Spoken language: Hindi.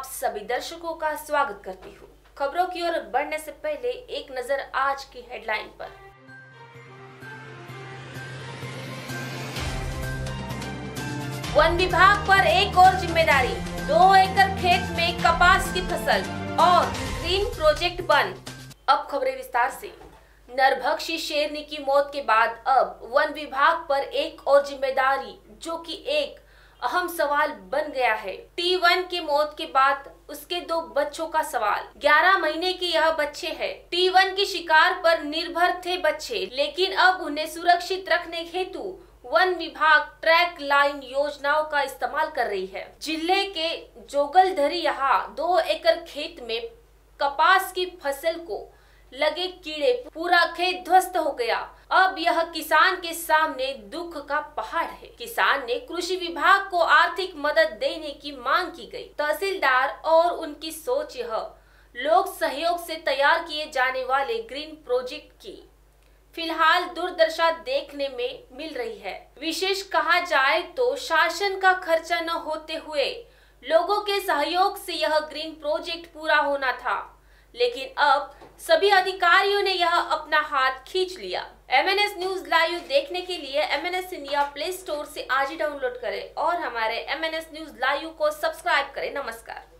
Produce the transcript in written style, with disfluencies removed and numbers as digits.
सभी दर्शकों का स्वागत करती हूँ। खबरों की ओर बढ़ने से पहले एक नजर आज की हेडलाइन पर। वन विभाग पर एक और जिम्मेदारी, 2 एकड़ खेत में कपास की फसल और ग्रीन प्रोजेक्ट बंद। अब खबरें विस्तार से। नरभक्षी शेरनी की मौत के बाद अब वन विभाग पर एक और जिम्मेदारी, जो कि एक अहम सवाल बन गया है। T1 की मौत के बाद उसके 2 बच्चों का सवाल। 11 महीने के यह बच्चे हैं। T1 की शिकार पर निर्भर थे बच्चे, लेकिन अब उन्हें सुरक्षित रखने हेतु वन विभाग ट्रैक लाइन योजनाओं का इस्तेमाल कर रही है। जिले के जोगलधरी यहाँ 2 एकड़ खेत में कपास की फसल को लगे कीड़े, पूरा खेत ध्वस्त हो गया। अब यह किसान के सामने दुख का पहाड़ है। किसान ने कृषि विभाग को आर्थिक मदद देने की मांग की गई। तहसीलदार और उनकी सोच यह लोक सहयोग से तैयार किए जाने वाले ग्रीन प्रोजेक्ट की फिलहाल दुर्दशा देखने में मिल रही है। विशेष कहा जाए तो शासन का खर्चा न होते हुए लोगों के सहयोग से यह ग्रीन प्रोजेक्ट पूरा होना था, लेकिन अब सभी अधिकारियों ने यह अपना हाथ खींच लिया। MNS न्यूज लाइव देखने के लिए MNS इंडिया प्ले स्टोर से आज ही डाउनलोड करें और हमारे MNS न्यूज लाइव को सब्सक्राइब करें। नमस्कार।